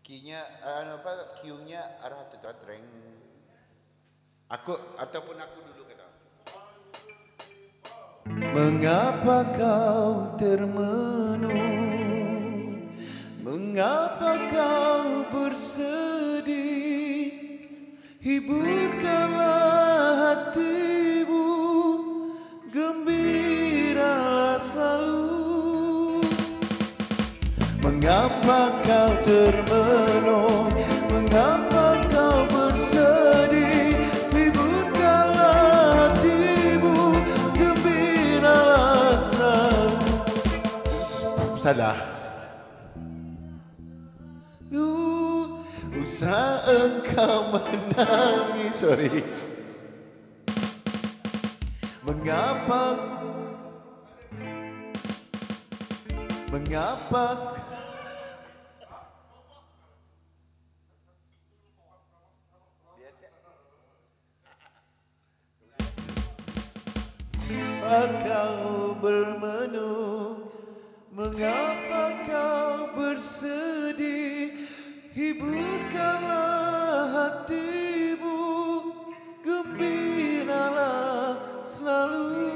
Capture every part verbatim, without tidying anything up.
Key-nya uh, apa? Q-nya arah tu treng. Aku ataupun aku dulu kata. Mengapa kau termenung? Mengapa kau bersedih? Hiburkanlah hatimu, gembiralah selalu. Mengapa kau termenung? Mengapa kau bersedih? Hiburkanlah hatimu, gembiralah selalu. Salah. Uh, usah engkau menangis. Sorry. Mengapa? Mengapa? Kau bermenung, mengapa kau bersedih? Hiburkanlah hatimu, gembiralah selalu.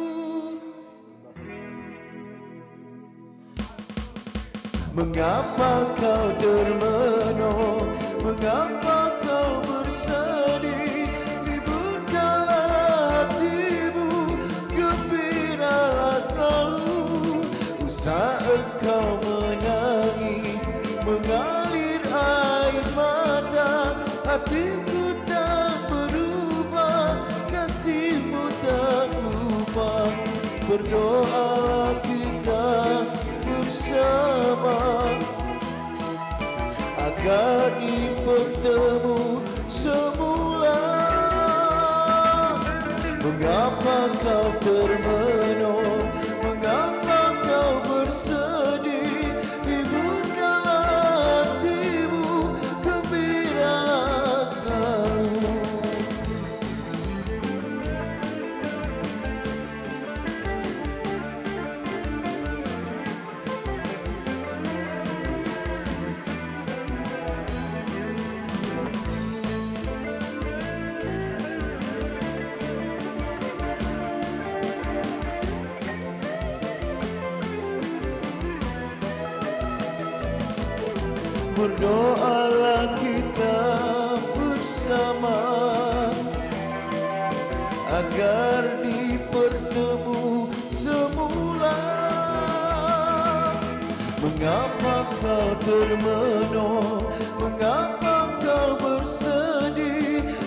Mengapa kau termenung? Mengapa kau bersedih? Hiburkanlah hatimu, gembiralah selalu. Usah engkau menangis, mengalir air mata. Hatiku tak berubah, kasihmu tak lupa. Berdoa kita bersama agar dipertemu semula. Mengapa kau termenung? Mengapa kau bersedih? Hiburkanlah hatimu, gembiralah selalu. Berdoalah kita bersama agar dipertemu semula. Mengapa kau termenung? Mengapa kau bersedih?